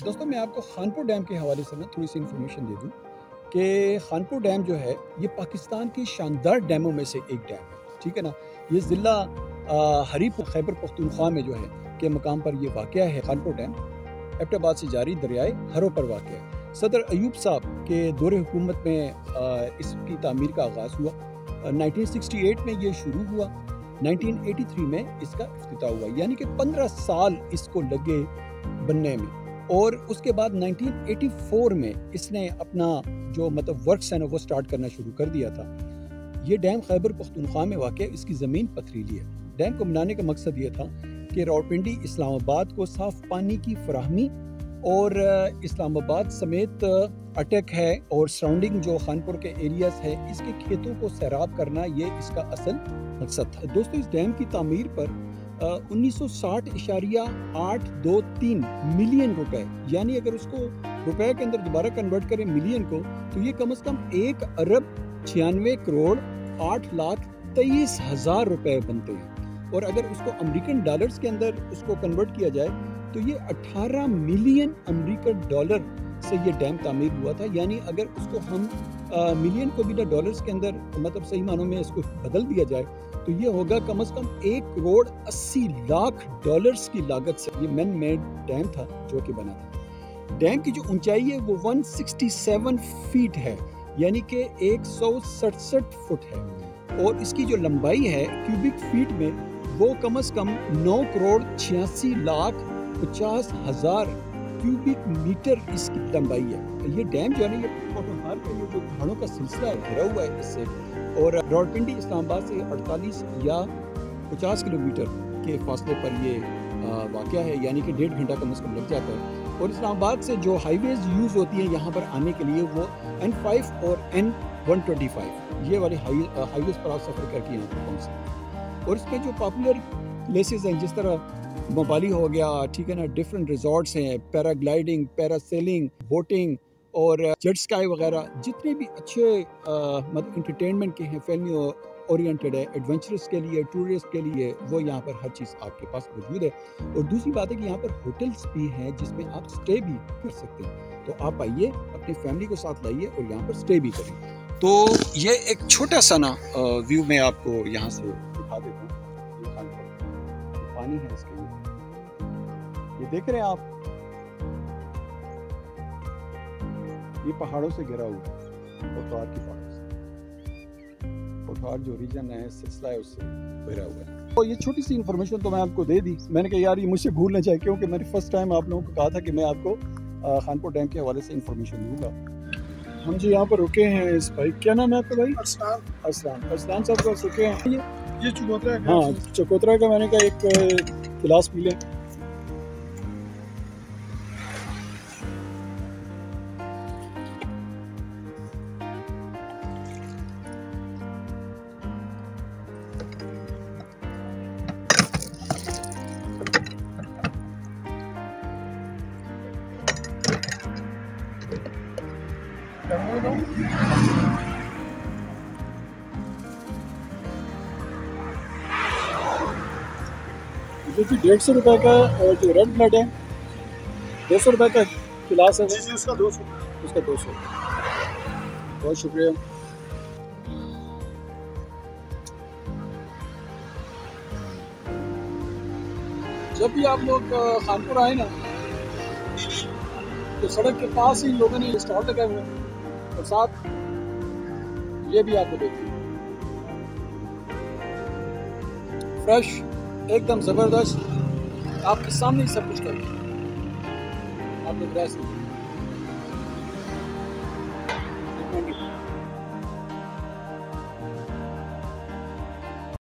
दोस्तों मैं आपको खानपुर डैम के हवाले से ना थोड़ी सी इन्फॉर्मेशन दे दूं कि खानपुर डैम जो है ये पाकिस्तान की शानदार डैमों में से एक डैम है। ठीक है ना। ये ज़िला हरीपुर खैबर पख्तूनख्वा में जो है के मकाम पर ये वाक़या है। खानपुर डैम एबटाबाद से जारी दरियाए हरों पर वाक़या है। सदर अयूब साहब के दौरे हुकूमत में इसकी तामीर का आगाज़ हुआ। 1968 में ये शुरू हुआ, 1983 में इसका इफ्तिताह हुआ, यानी कि 15 साल इसको लगे बनने में। और उसके बाद 1984 में इसने अपना जो मतलब वर्क्स है ना वो स्टार्ट करना शुरू कर दिया था। ये डैम खैबर पख्तूनख्वा में वाक़ है। इसकी ज़मीन पथरीली है। डैम को बनाने का मकसद ये था कि रावलपिंडी इस्लामाबाद को साफ़ पानी की फराहमी और इस्लामाबाद समेत अटक है और सराउंडिंग जो खानपुर के एरियाज़ है इसके खेतों को सैराब करना, ये इसका असल मकसद था। दोस्तों इस डैम की तामीर पर 1960.823 मिलियन रुपए, यानी अगर उसको रुपए के अंदर दोबारा कन्वर्ट करें मिलियन को, तो ये कम से कम 1,96,08,23,000 रुपए बनते हैं। और अगर उसको अमेरिकन डॉलर्स के अंदर उसको कन्वर्ट किया जाए तो ये 18 मिलियन अमेरिकन डॉलर से ये डैम तामीर हुआ था। यानी अगर उसको हम मिलियन को भी ना डॉलर्स के अंदर मतलब सही मानों में इसको बदल दिया जाए तो ये होगा कम से कम 1,80,00,000 डॉलर्स की लागत से ये मैन मेड डैम था जो कि बना था। डैम की जो ऊंचाई है वो 167 फीट है, यानी कि 167 फुट है। और इसकी जो लंबाई है क्यूबिक फीट में वो कम से कम 9,86,50,000 क्यूबिक मीटर इसकी लंबाई है। ये डैम जो है ना ये पोटोहार के जो पहाड़ों का सिलसिला घिरा हुआ है इससे, और रावलपिंडी इस्लामाबाद से 48 या 50 किलोमीटर के फासले पर ये वाक़या है, यानी कि 1.5 घंटा कम से कम लग जाता है। और इस्लामाबाद से जो हाईवेज यूज़ होती हैं यहाँ पर आने के लिए वो N5 और N125 ये वाले हाईवेज पर आप सफ़र करके यहाँ पर पहुँच सकते हैं। और इसमें जो पॉपुलर प्लेसेस हैं जिस तरह मोबाली हो गया, ठीक है ना, डिफरेंट रिजॉर्ट्स हैं, पैराग्लाइडिंग, पैरासेलिंग, बोटिंग और जेट स्काई वगैरह, जितने भी अच्छे मतलब इंटरटेनमेंट के हैं, फैमिली ओरिएंटेड है, एडवेंचरस के लिए, टूरिस्ट के लिए, वो यहाँ पर हर चीज़ आपके पास मौजूद है। और दूसरी बात है कि यहाँ पर होटल्स भी हैं जिसमें आप स्टे भी कर सकते हैं। तो आप आइए, अपनी फैमिली को साथ लाइए और यहाँ पर स्टे भी करें। तो ये एक छोटा सा ना व्यू मैं आपको यहाँ से दिखा देता हूँ। पानी है इसके लिए, ये देख रहे हैं आप, ये पहाड़ों से घिरा हुआ है, पोटहार की पहाड़ों से। पोटहार जो रीजन है, सिलसिला है, उससे घिरा हुआ है। तो ये छोटी सी इन्फॉर्मेशन तो मैं आपको दे दी। मैंने कहा यार ये मुझसे भूल ना जाए, क्योंकि मैंने फर्स्ट टाइम आप लोगों को कहा था कि मैं आपको खानपुर डैम के हवाले से इन्फॉर्मेशन दूंगा। हम जी यहाँ पर रुके हैं। इस भाई, क्या नाम है आपका भाई? अरसलान साहब का रुके हैं। ये चकोतरा है। हाँ, चकोतरा का मैंने कहा एक गिलास पी लें। देखिए 150 रुपये का जो रेड ब्लड है 200 रुपये का गिलास है, उसका 200। बहुत शुक्रिया। जब भी आप लोग खानपुर आए ना तो सड़क के पास ही लोगों ने स्टॉल लगाए हुए हैं, और साथ ये भी आपको देखिए फ्रेश, एकदम ज़बरदस्त, आपके सामने ही सब कुछ करें। आप लोग